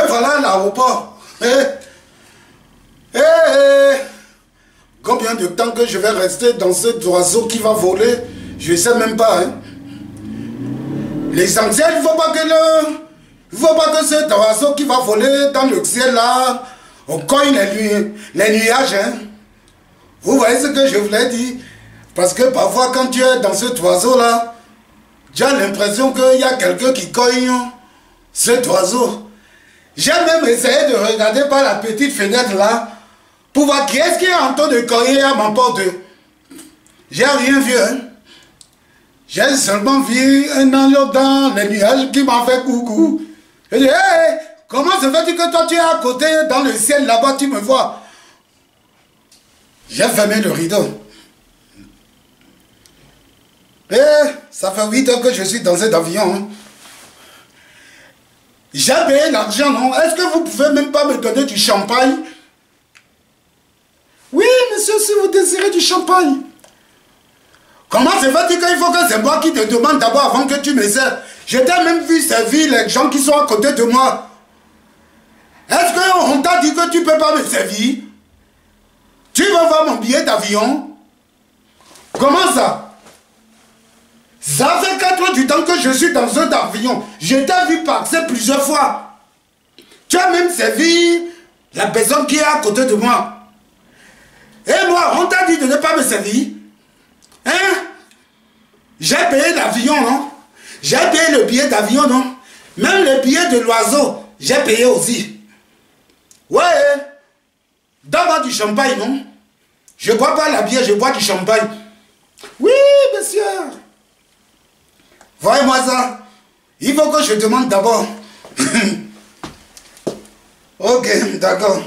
voilà l'aéroport. Combien de temps que je vais rester dans cet oiseau qui va voler? Je ne sais même pas. Hein. L'essentiel, il ne faut pas que cet oiseau qui va voler dans le ciel là, on cogne les nuages. Hein. Vous voyez ce que je voulais dire? Parce que parfois quand tu es dans cet oiseau là, tu as l'impression qu'il y a quelqu'un qui cogne cet oiseau. J'ai même essayé de regarder par la petite fenêtre là, pour voir qui est-ce qui est en train de cogner à ma porte. J'ai rien vu. Hein. J'ai seulement vu un ange dans les nuages qui m'a fait coucou. J'ai dit, hey, comment se fait-il que toi tu es à côté dans le ciel là-bas, tu me vois? J'ai fermé le rideau. Ça fait 8 heures que je suis dans cet avion. Hein. J'ai payé l'argent, non? Est-ce que vous pouvez même pas me donner du champagne? Oui, monsieur, si vous désirez du champagne. Comment se fait-il qu'il faut que c'est moi qui te demande d'abord avant que tu me sers? Je t'ai même vu servir les gens qui sont à côté de moi. Est-ce qu'on t'a dit que tu ne peux pas me servir? Tu veux voir mon billet d'avion? Comment ça? Ça fait 4 heures du temps que je suis dans un avion. Je t'ai vu passer plusieurs fois. Tu as même servi la personne qui est à côté de moi. Et moi, on t'a dit de ne pas me servir? Hein? J'ai payé l'avion, non? J'ai payé le billet d'avion, non? Même le billet de l'oiseau, j'ai payé aussi. Ouais. Donne-moi du champagne, non? Je ne bois pas la bière, je bois du champagne. Oui, monsieur. Voyez-moi ça. Il faut que je demande d'abord. Ok, d'accord.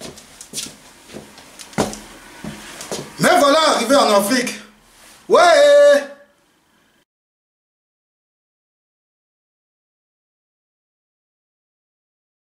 Mais voilà, arrivé en Afrique. Ouais.